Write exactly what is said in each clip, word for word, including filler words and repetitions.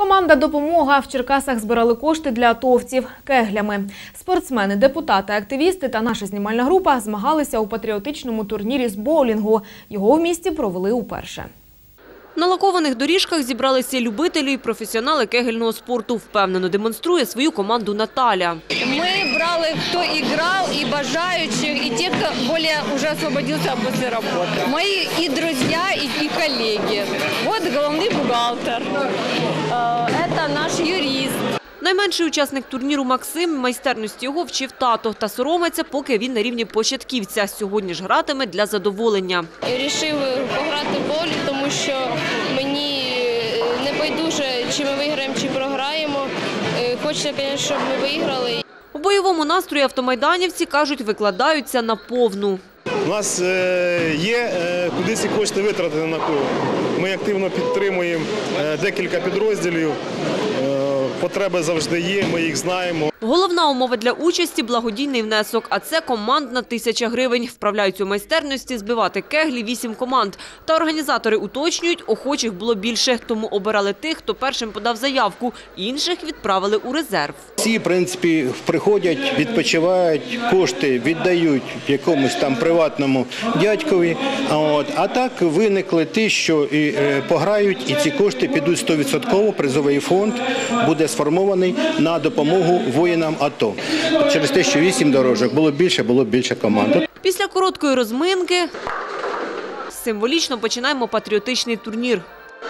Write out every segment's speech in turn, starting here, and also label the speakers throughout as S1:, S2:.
S1: Команда «Допомога» в Черкасах збирали кошти для атовців кеглями. Спортсмени, депутати, активісти та наша знімальна група змагалися у патріотичному турнірі з боулінгу. Його в місті провели уперше.
S2: На лакованих доріжках зібралися любителі і професіонали кегельного спорту. Впевнено демонструє свою команду Наталя.
S3: Ми брали, хто і грав, і бажаючих, і ті, хто більше вже освободився після роботи. Мої і друзі, і колеги. Ось головний бухгалтер. Це наш юрист.
S2: Найменший учасник турніру Максим, майстерності його вчив тато та соромиться, поки він на рівні початківця. Сьогодні ж гратиме для задоволення.
S4: Я вирішив пограти в боулінг, тому що мені не байдуже, чи ми виграємо, чи програємо. Хочеться, звісно, щоб ми виграли.
S2: У бойовому настрої автомайданівці, кажуть, викладаються на повну.
S5: У нас є куди ці кошти витратити на кого. Ми активно підтримуємо декілька підрозділів. Потреби завжди є, ми їх знаємо.
S2: Головна умова для участі – благодійний внесок, а це командна тисяча гривень. Вправляють у майстерності збивати кеглі вісім команд. Та організатори уточнюють, охочих було більше, тому обирали тих, хто першим подав заявку. Інших відправили у резерв.
S6: Всі, в принципі, приходять, відпочивають, кошти віддають якомусь там приватному дядькові. А так виникли ті, що і пограють, і ці кошти підуть сто відсотків, призовий фонд буде сформований на допомогу воїнам АТО. Через те, що вісім дорожок, було більше, було більше команд.
S2: Після короткої розминки символічно починаємо патріотичний турнір.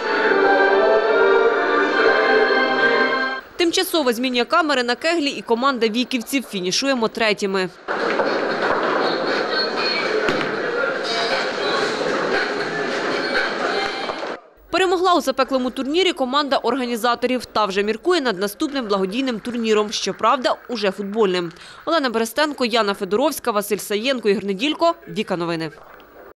S2: Тимчасово змінює камери на кеглі і команда віківців. Фінішуємо третіми. Перемогла у запеклому турнірі команда організаторів та вже міркує над наступним благодійним турніром, щоправда, уже футбольним. Олена Берестенко, Яна Федоровська, Василь Саєнко, Ігор Неділько. Віка Новини.